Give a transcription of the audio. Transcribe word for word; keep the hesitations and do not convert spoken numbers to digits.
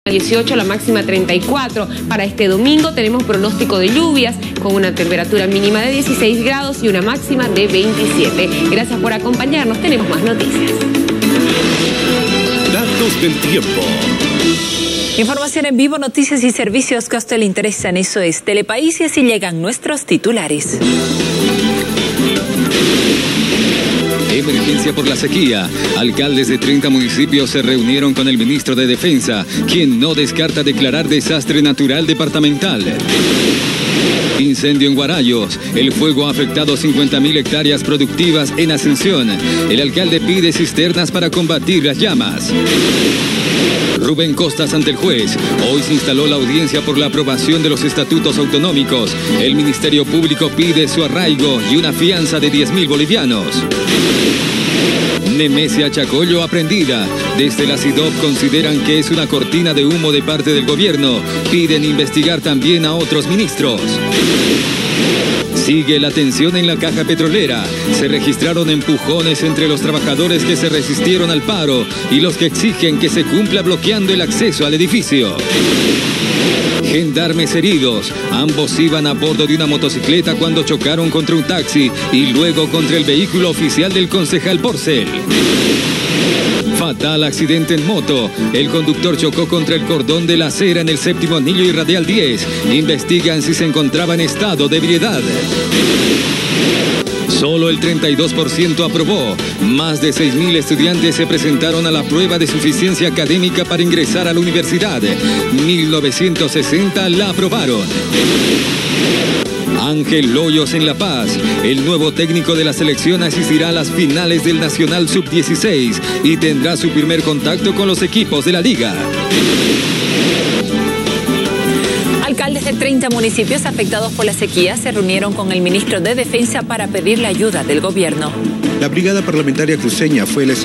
dieciocho, la máxima treinta y cuatro. Para este domingo tenemos pronóstico de lluvias con una temperatura mínima de dieciséis grados y una máxima de veintisiete. Gracias por acompañarnos, tenemos más noticias. Datos del tiempo. Información en vivo, noticias y servicios que a usted le interesan. Eso es Telepaís y así llegan nuestros titulares. Emergencia por la sequía. Alcaldes de treinta municipios se reunieron con el ministro de Defensa, quien no descarta declarar desastre natural departamental. Incendio en Guarayos. El fuego ha afectado cincuenta mil hectáreas productivas en Ascensión. El alcalde pide cisternas para combatir las llamas. Rubén Costas ante el juez. Hoy se instaló la audiencia por la aprobación de los estatutos autonómicos. El Ministerio Público pide su arraigo y una fianza de diez mil bolivianos. Nemesia Chacollo aprendida. Desde la C I D O P consideran que es una cortina de humo de parte del gobierno. Piden investigar también a otros ministros. Sigue la tensión en la caja petrolera. Se registraron empujones entre los trabajadores que se resistieron al paro y los que exigen que se cumpla bloqueando el acceso al edificio. Gendarmes heridos. Ambos iban a bordo de una motocicleta cuando chocaron contra un taxi y luego contra el vehículo oficial del concejal Porcel. Fatal accidente en moto. El conductor chocó contra el cordón de la acera en el séptimo anillo y radial diez. Investigan si se encontraba en estado de ebriedad. Solo el treinta y dos por ciento aprobó. Más de seis mil estudiantes se presentaron a la prueba de suficiencia académica para ingresar a la universidad. mil novecientos sesenta la aprobaron. Ángel Loyos en La Paz. El nuevo técnico de la selección asistirá a las finales del Nacional sub dieciséis y tendrá su primer contacto con los equipos de la liga. Alcaldes de treinta municipios afectados por la sequía se reunieron con el ministro de Defensa para pedirle ayuda del gobierno. La brigada parlamentaria cruceña fue la